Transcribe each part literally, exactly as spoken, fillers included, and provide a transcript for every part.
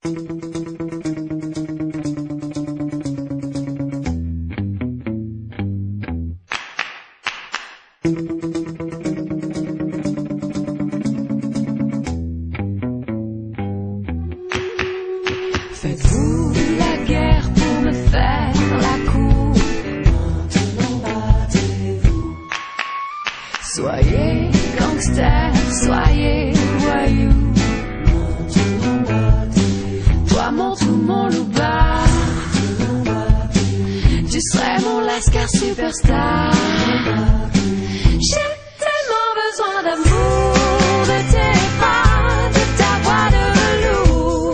Faites-vous la guerre pour me faire la cour? Maintenant battez-vous. Soyez gangster, soyez voyou. Maintenant battez-vous. Toi mon tout, mon loup-bas. Maintenant battez-vous. Tu serais mon lascar superstar. J'ai tellement besoin d'amour, de tes bras, de ta voix de velours.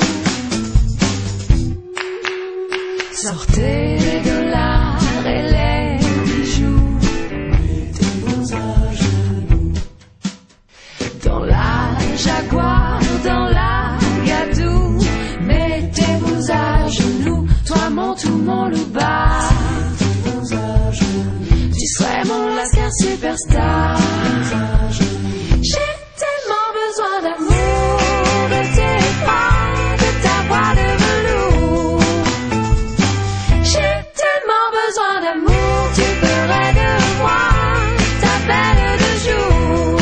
Sortez les dollars et les bijoux. Mettez-vous à genoux. Dans la Jaguar, dans la Gadou. Mettez-vous à genoux. Toi mon tout, mon loup-bas. Mettez-vous à genoux. Tu serais mon lascar superstar. J'ai tellement besoin d'amour, de tes bras, de ta voix de velours. J'ai tellement besoin d'amour, tu ferais de moi ta belle de jour.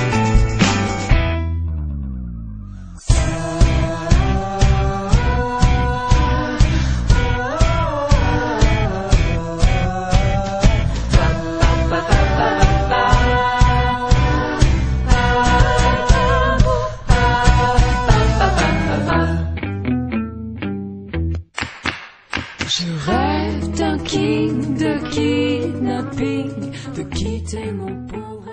Je rêve d'un king, de kidnapping, de quitter mon pauvre